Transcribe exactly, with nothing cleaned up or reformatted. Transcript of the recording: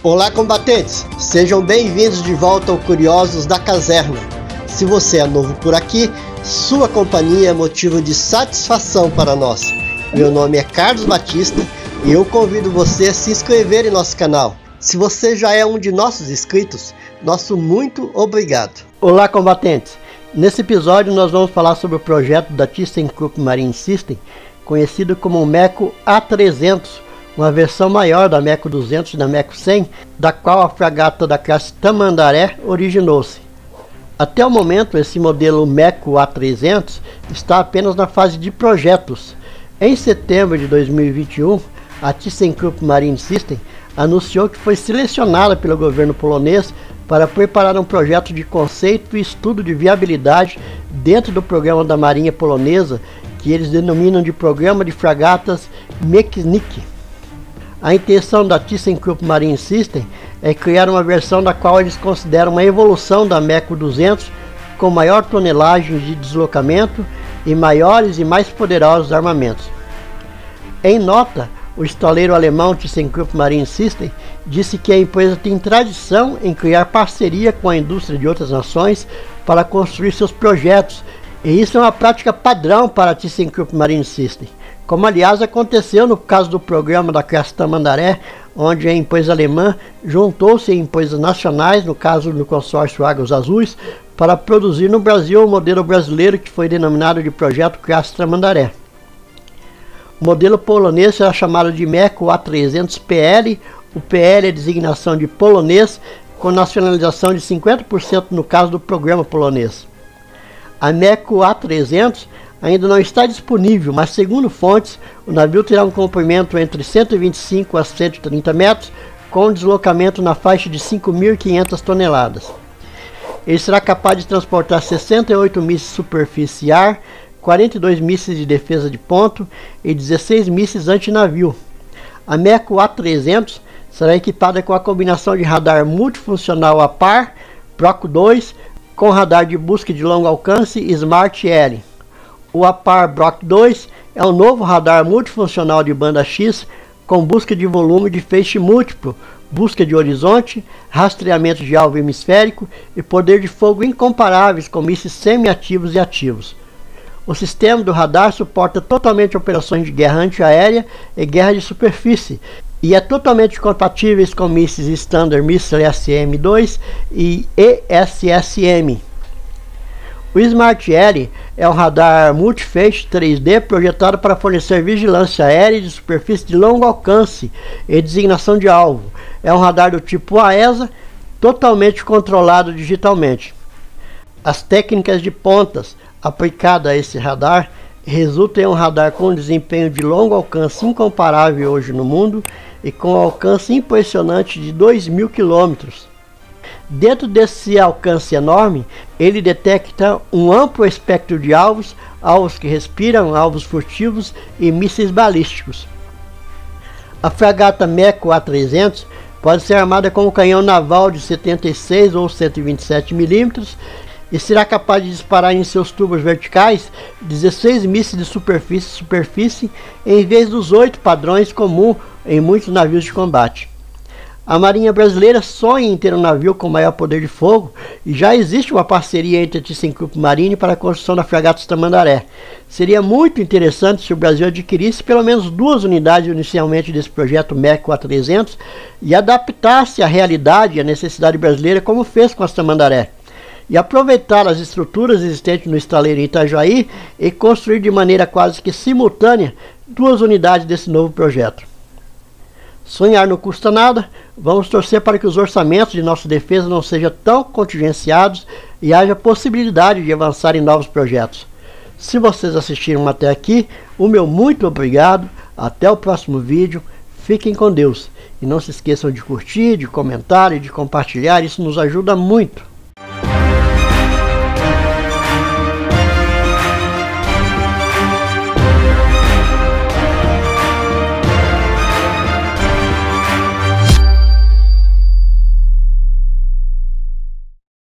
Olá, combatentes! Sejam bem-vindos de volta ao Curiosos da Caserna. Se você é novo por aqui, sua companhia é motivo de satisfação para nós. Meu nome é Carlos Batista e eu convido você a se inscrever em nosso canal. Se você já é um de nossos inscritos, nosso muito obrigado. Olá, combatentes! Nesse episódio nós vamos falar sobre o projeto da ThyssenKrupp Marine System, conhecido como o MEKO A trezentos, uma versão maior da MEKO duzentos e da MEKO cem, da qual a fragata da classe Tamandaré originou-se. Até o momento, esse modelo MEKO A trezentos está apenas na fase de projetos. Em setembro de dois mil e vinte e um, a ThyssenKrupp Marine System anunciou que foi selecionada pelo governo polonês para preparar um projeto de conceito e estudo de viabilidade dentro do programa da Marinha Polonesa, que eles denominam de Programa de Fragatas Mechnik. A intenção da ThyssenKrupp Marine System é criar uma versão da qual eles consideram uma evolução da MEKO duzentos, com maior tonelagem de deslocamento e maiores e mais poderosos armamentos. Em nota, o estaleiro alemão ThyssenKrupp Marine System disse que a empresa tem tradição em criar parceria com a indústria de outras nações para construir seus projetos, e isso é uma prática padrão para a ThyssenKrupp Marine System, como aliás aconteceu no caso do programa da classe Tamandaré, onde a empresa alemã juntou-se a empresas nacionais, no caso do consórcio Águas Azuis, para produzir no Brasil o modelo brasileiro que foi denominado de Projeto Classe Tamandaré. O modelo polonês será chamado de MEKO A trezentos P L, o P L é designação de polonês, com nacionalização de cinquenta por cento no caso do programa polonês. A MEKO A trezentos ainda não está disponível, mas segundo fontes, o navio terá um comprimento entre cento e vinte e cinco a cento e trinta metros, com um deslocamento na faixa de cinco mil e quinhentas toneladas. Ele será capaz de transportar sessenta e oito mísseis superfície e ar, quarenta e dois mísseis de defesa de ponto e dezesseis mísseis antinavio. A MEKO A trezentos será equipada com a combinação de radar multifuncional a par, PROCO dois, com radar de busca de longo alcance Smart L. O A PAR BROC dois é um novo radar multifuncional de banda X com busca de volume de feixe múltiplo, busca de horizonte, rastreamento de alvo hemisférico e poder de fogo incomparáveis com mísseis semi-ativos e ativos. O sistema do radar suporta totalmente operações de guerra antiaérea e guerra de superfície e é totalmente compatível com mísseis Standard Missile S M dois e E S S M. O Smart L é um radar multifeixe três D projetado para fornecer vigilância aérea de superfície de longo alcance e designação de alvo. É um radar do tipo A E S A, totalmente controlado digitalmente. As técnicas de pontas aplicadas a esse radar resultam em um radar com desempenho de longo alcance incomparável hoje no mundo e com alcance impressionante de dois mil quilômetros. Dentro desse alcance enorme, ele detecta um amplo espectro de alvos, alvos que respiram, alvos furtivos e mísseis balísticos. A fragata MEKO A trezentos pode ser armada com um canhão naval de setenta e seis ou cento e vinte e sete milímetros e será capaz de disparar em seus tubos verticais dezesseis mísseis de superfície-superfície em vez dos oito padrões comuns em muitos navios de combate. A Marinha Brasileira sonha em ter um navio com maior poder de fogo e já existe uma parceria entre a ThyssenKrupp Marine para a construção da fragata Tamandaré. Seria muito interessante se o Brasil adquirisse pelo menos duas unidades inicialmente desse projeto MEKO A trezentos e adaptasse à realidade e à necessidade brasileira como fez com as Tamandaré, e aproveitar as estruturas existentes no estaleiro em Itajaí e construir de maneira quase que simultânea duas unidades desse novo projeto. Sonhar não custa nada, vamos torcer para que os orçamentos de nossa defesa não sejam tão contingenciados e haja possibilidade de avançar em novos projetos. Se vocês assistiram até aqui, o meu muito obrigado, até o próximo vídeo, fiquem com Deus e não se esqueçam de curtir, de comentar e de compartilhar, isso nos ajuda muito.